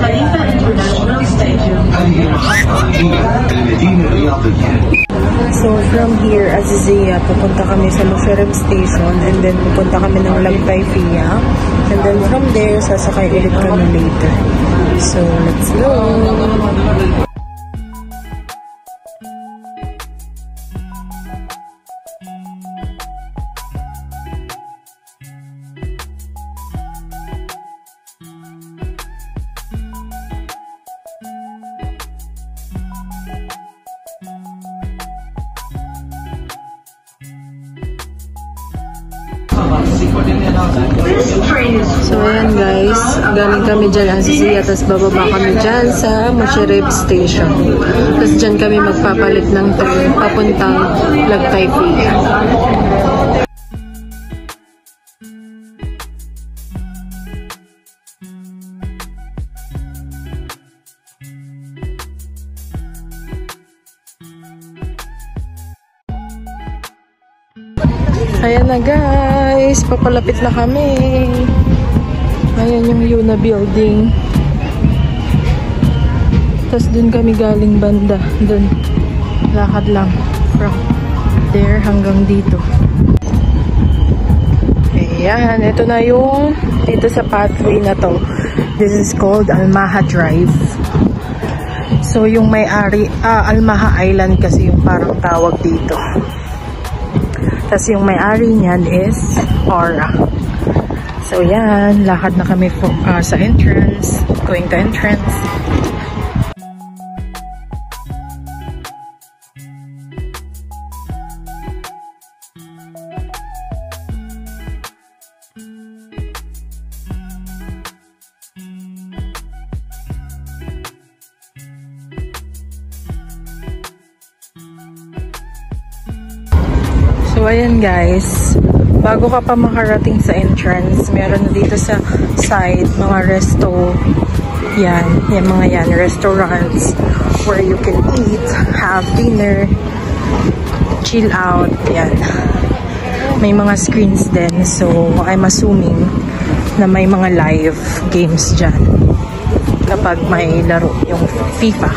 Khalifa International Stadium. So from here, Azizia, pupunta kami sa Lusail Station and then pupunta kami ng Hayya. And then from there, sasakay ulit kami later. So let's go! So ayan guys, galing kami dyan Azizia, tapos bababa kami dyan sa Hayya Station. Tapos dyan kami magpapalit ng train papuntang Hayya. Ayan na guys, papalapit na kami. Ayan yung Yuna building. Tapos dun kami galing banda. Dun, lakad lang from there hanggang dito. Ayan, ito na yung dito sa pathway na to. This is called Almaha Drive. So yung may-ari, Almaha Island kasi yung parang tawag dito. Tapos yung may-ari niyan is Aura. So yan, lakad na kami sa entrance, going to entrance. So ayan guys, bago ka pa makarating sa entrance, meron na dito sa side mga resto. Yan mga yan, restaurants where you can eat, have dinner, chill out. Yan. May mga screens din, so I'm assuming na may mga live games dyan kapag may laro yung FIFA.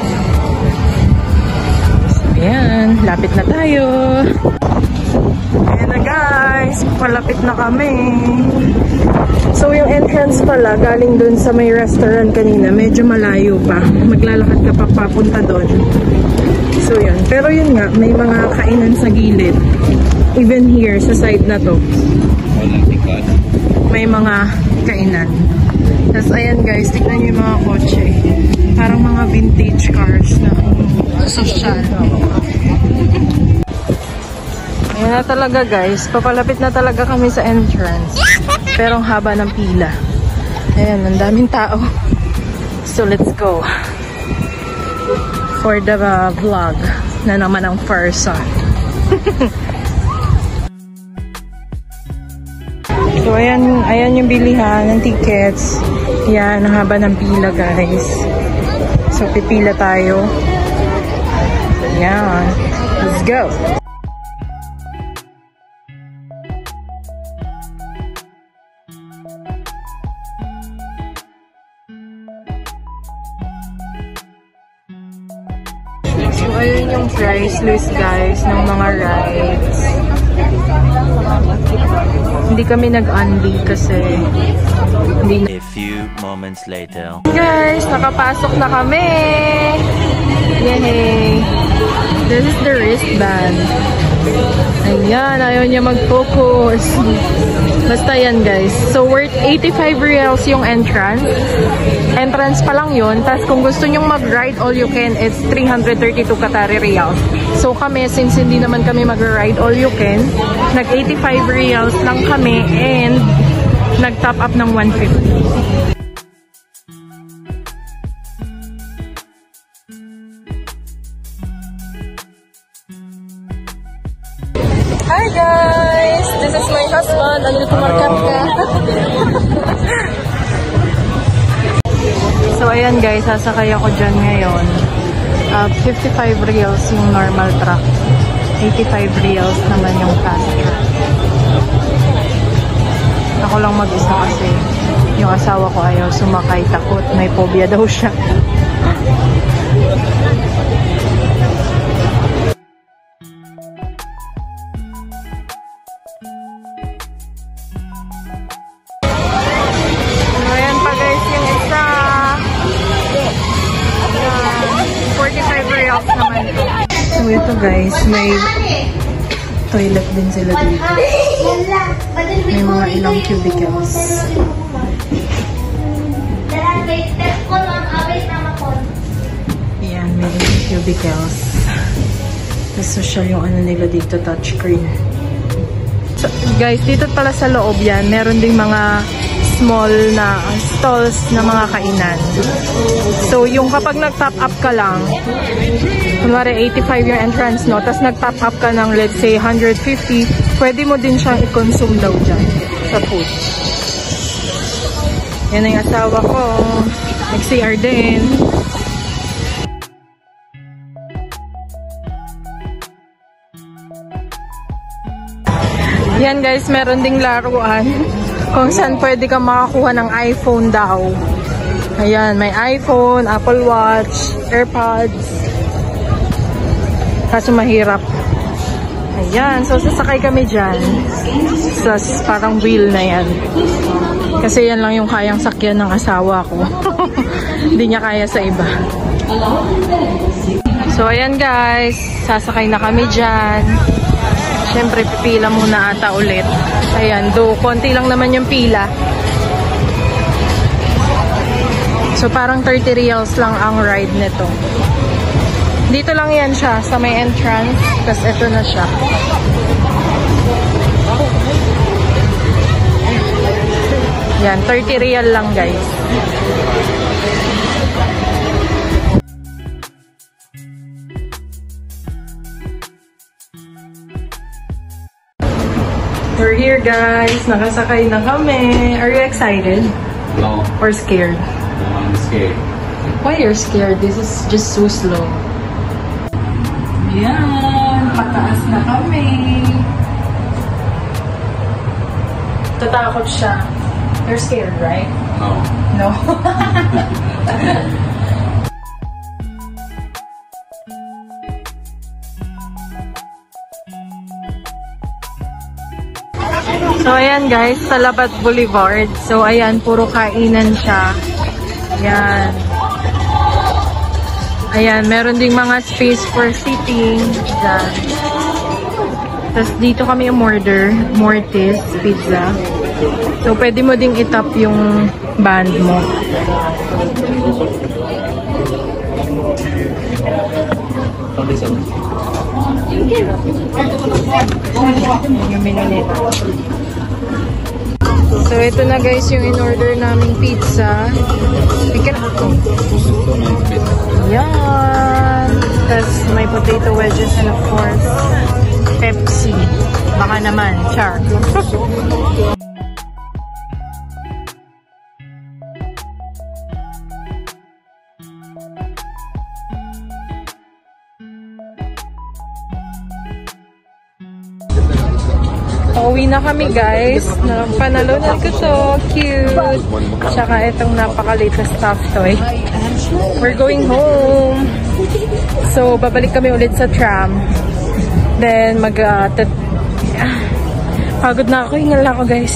So ayan, lapit na tayo. Ayan na guys, palapit na kami. So yung entrance pala, galing dun sa may restaurant kanina, medyo malayo pa. Maglalakad ka pa papunta dun. So yun, pero yun nga, may mga kainan sa gilid. Even here, sa side na to, may mga kainan. Tapos ayan guys, tignan nyo yung mga kotse. Parang mga vintage cars na social. Ayan na talaga guys, papalapit na talaga kami sa entrance. Pero ang haba ng pila. Ayan, ang daming tao. So let's go for the vlog na naman ang person. So ayan yung bilihan ng tickets. Ayan, ang haba ng pila guys. So pipila tayo. So ayan, let's go. So, ayun yung price list guys ng mga rides. Hindi kami nag-unli kasi hindi na. A few moments later. Guys, nakapasok na kami! Yay! This is the wristband. Ayan, ayaw niya mag-focus. Basta yan guys. So, worth 85 reals yung entrance. Entrance pa lang yun. Tapos kung gusto nyong mag-ride all you can, it's 332 Qatari reals. So kami, since hindi naman kami mag-ride all you can, nag-85 reals lang kami and nag-top up ng 150. Hi guys! This is my husband. Ano tumarkat ka? So ayan guys, sasakay ako dyan ngayon. 55 reals yung normal truck. 85 reals naman yung fast track. Ako lang mag-isa kasi yung yung asawa ko ayaw sumakay, takot. May phobia daw siya. So, ayan pa guys yung isa. 45 reals naman ito. So, ito guys, may toilet din sila dito. May mga ilang cubicles. Ayan, may ilang cubicles. Tapos social yung ano nila dito, touchscreen. So, guys, dito pala sa loob yan, meron ding mga small na stalls na mga kainan. So, yung kapag nag-top up ka lang, kunwari 85 yung entrance, no? Tapos nag-top up ka ng, let's say, 150, pwede mo din siyang i-consume daw dyan sa food. Yan ang asawa ko. Nag-CR din. Yan guys, meron ding laruan kung saan pwede ka makakuha ng iPhone daw. Ayan, may iPhone, Apple Watch, AirPods. Kaso mahirap. Ayan, so sasakay kami dyan. Sa parang wheel na yan. Kasi yan lang yung kayang sakyan ng asawa ko. Hindi niya kaya sa iba. So ayan guys, sasakay na kami dyan. Siyempre pipila muna ata ulit. Ayan, konti lang naman yung pila. So parang 30 reals lang ang ride nito. Dito lang yan siya sa may entrance. Tapos ito na siya. Yan, 30 real lang guys. We're here guys. Nakasakay na kami. Are you excited? No. Or scared? I'm scared. Why you're scared? This is just so slow. Yan. Pataas na kami. Tatakot siya. You're scared, right? No. No. So, ayan guys, sa Labat Boulevard. So, ayan, puro kainan siya. Ayan. Ayan, meron ding mga space for sitting. Ayan. Tapos, dito kami umorder. Mortis pizza. So, pwede mo ding itap yung band mo. Yung menu nito. So, ito na guys yung in-order naming pizza. Yan. Tapos, may potato wedges and of course, Pepsi. Baka naman, char. Pauwi na kami guys. Panalunan ko to. Cute. Tsaka itong napakaliit na stuffed toy. We're going home. So, babalik kami ulit sa tram. Then, pagod na ako. Hingal ako guys.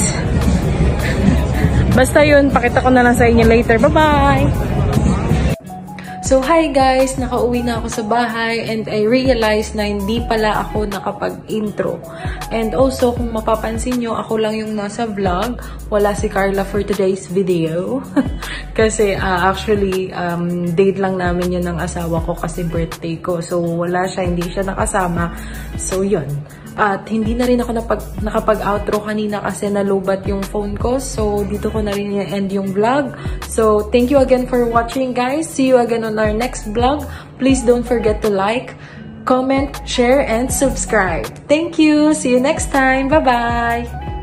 Basta yun, pakita ko na lang sa inyo later. Bye-bye! So, hi guys! Nakauwi na ako sa bahay and I realized na hindi pala ako nakapag-intro. And also, kung mapapansin nyo, ako lang yung nasa vlog. Wala si Carla for today's video. Kasi actually, date lang namin yun ng asawa ko kasi birthday ko. So, wala siya, hindi siya nakasama. So, yun. At hindi na rin ako nakapag-outro kanina kasi nalubat yung phone ko. So, dito ko na rin i-end yung vlog. So, thank you again for watching guys. See you again on our next vlog. Please don't forget to like, comment, share, and subscribe. Thank you. See you next time. Bye-bye.